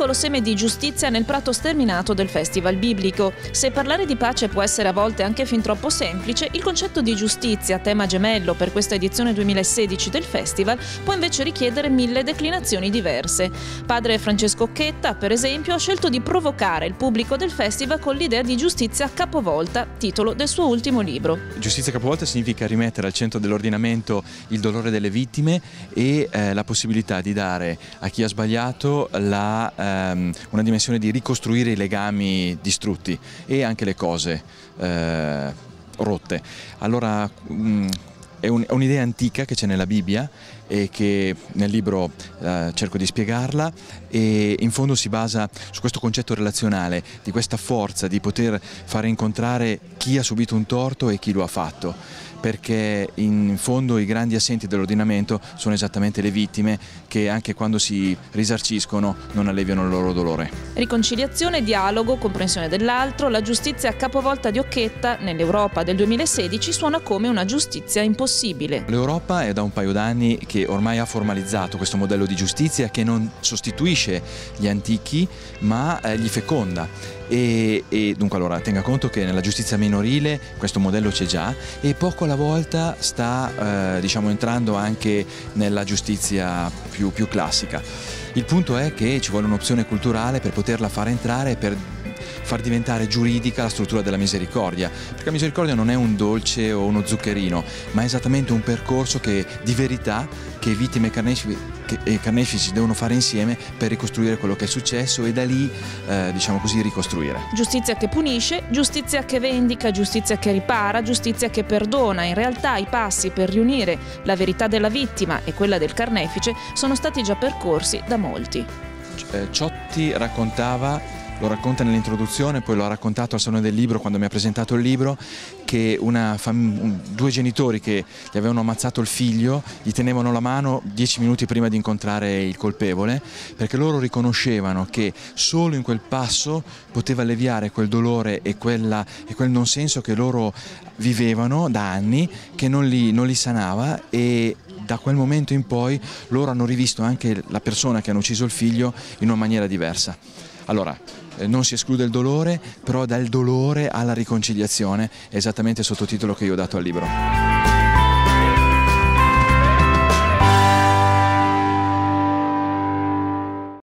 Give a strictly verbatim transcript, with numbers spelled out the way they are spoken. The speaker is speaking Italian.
piccolo seme di giustizia nel prato sterminato del Festival Biblico. Se parlare di pace può essere a volte anche fin troppo semplice, il concetto di giustizia, tema gemello per questa edizione duemilasedici del Festival, può invece richiedere mille declinazioni diverse. Padre Francesco Occhetta, per esempio, ha scelto di provocare il pubblico del Festival con l'idea di giustizia capovolta, titolo del suo ultimo libro. Giustizia capovolta significa rimettere al centro dell'ordinamento il dolore delle vittime e eh, la possibilità di dare a chi ha sbagliato la, ehm, una dimensione di ricostruire i legami distrutti e anche le cose eh, rotte. Allora mh, è un'idea antica che c'è nella Bibbia e che nel libro eh, cerco di spiegarla, e in fondo si basa su questo concetto relazionale, di questa forza di poter fare incontrare chi ha subito un torto e chi lo ha fatto, perché in fondo i grandi assenti dell'ordinamento sono esattamente le vittime, che anche quando si risarciscono non alleviano il loro dolore. Riconciliazione, dialogo, comprensione dell'altro, la giustizia capovolta di Occhetta nell'Europa del duemilasedici suona come una giustizia impossibile. L'Europa è da un paio d'anni che ormai ha formalizzato questo modello di giustizia che non sostituisce gli antichi ma eh, li feconda. E, e dunque allora tenga conto che nella giustizia minorile questo modello c'è già e poco alla volta sta eh, diciamo entrando anche nella giustizia più, più classica. Il punto è che ci vuole un'opzione culturale per poterla fare entrare, per far diventare giuridica la struttura della misericordia, perché la misericordia non è un dolce o uno zuccherino, ma è esattamente un percorso che, di verità che vittime e carnefici, che, e carnefici devono fare insieme per ricostruire quello che è successo e da lì eh, diciamo così ricostruire. Giustizia che punisce, giustizia che vendica, giustizia che ripara, giustizia che perdona. In realtà i passi per riunire la verità della vittima e quella del carnefice sono stati già percorsi da molti. Ciotti raccontava, lo racconta nell'introduzione, poi lo ha raccontato al Salone del Libro quando mi ha presentato il libro, che una fam- due genitori che gli avevano ammazzato il figlio gli tenevano la mano dieci minuti prima di incontrare il colpevole, perché loro riconoscevano che solo in quel passo poteva alleviare quel dolore e, quella, e quel non senso che loro vivevano da anni, che non li, non li sanava, e da quel momento in poi loro hanno rivisto anche la persona che hanno ucciso il figlio in una maniera diversa. Allora, eh, non si esclude il dolore, però dal dolore alla riconciliazione è esattamente il sottotitolo che io ho dato al libro.